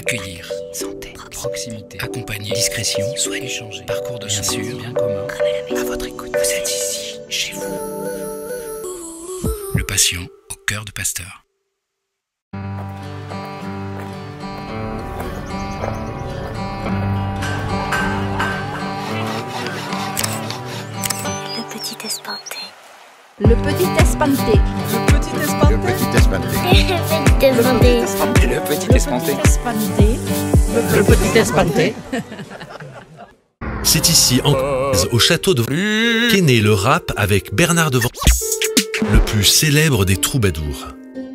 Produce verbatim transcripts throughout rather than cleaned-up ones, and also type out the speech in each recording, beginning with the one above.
Accueillir, santé, proximité, accompagner, discrétion, soin, échanger, parcours de bien sûr, bien commun, à votre écoute. Vous êtes ici, chez vous. Le patient au cœur de Pasteur. Le petit espanté. Le petit espanté. Le petit espanté. Le petit espanté. Le petit espanté. Le petit espanté. Le petit espanté. C'est ici, en Corrèze, au château de Vaux, qu'est né le rap avec Bernard de Vaux, le plus célèbre des troubadours.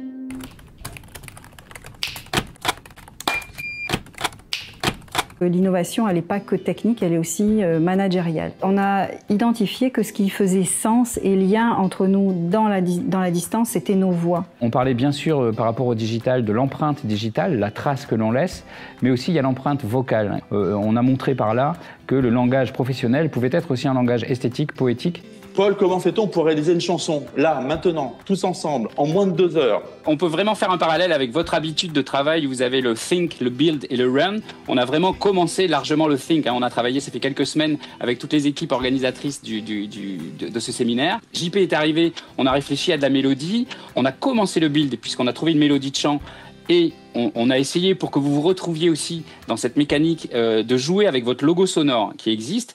L'innovation, elle n'est pas que technique, elle est aussi managériale. On a identifié que ce qui faisait sens et lien entre nous dans la, dans la distance, c'était nos voix. On parlait bien sûr euh, par rapport au digital de l'empreinte digitale, la trace que l'on laisse, mais aussi il y a l'empreinte vocale. Euh, on a montré par là que le langage professionnel pouvait être aussi un langage esthétique, poétique. Paul, comment fait-on pour réaliser une chanson, là, maintenant, tous ensemble, en moins de deux heures? On peut vraiment faire un parallèle avec votre habitude de travail où vous avez le think, le build et le run. On a vraiment commencé largement le think. Hein. On a travaillé, ça fait quelques semaines, avec toutes les équipes organisatrices du, du, du, de, de ce séminaire. J P est arrivé, on a réfléchi à de la mélodie. On a commencé le build puisqu'on a trouvé une mélodie de chant. Et on, on a essayé pour que vous vous retrouviez aussi dans cette mécanique euh, de jouer avec votre logo sonore qui existe.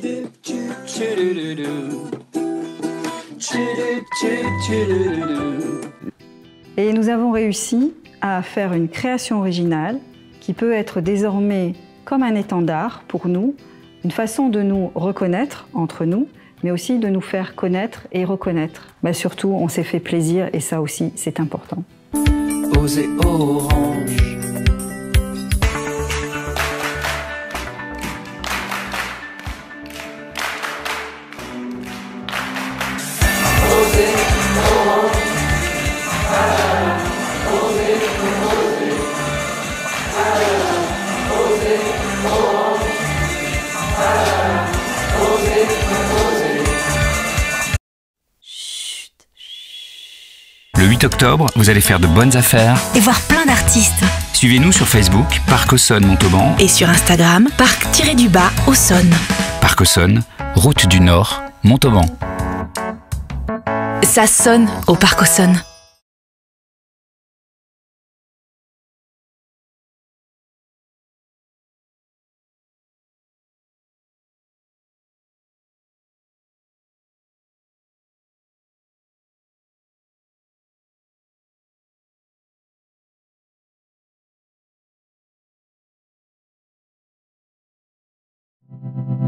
Et nous avons réussi à faire une création originale qui peut être désormais comme un étendard pour nous, une façon de nous reconnaître entre nous, mais aussi de nous faire connaître et reconnaître. Bah surtout, on s'est fait plaisir et ça aussi, c'est important. Rose et orange. Le huit octobre, vous allez faire de bonnes affaires Et voir plein d'artistes. Suivez-nous sur Facebook, Parc Auxonne Montauban. Et sur Instagram, parc-du-bas Auxonne. Parc Auxonne, route du Nord, Montauban. Ça sonne au Parc Auxonne. Thank you.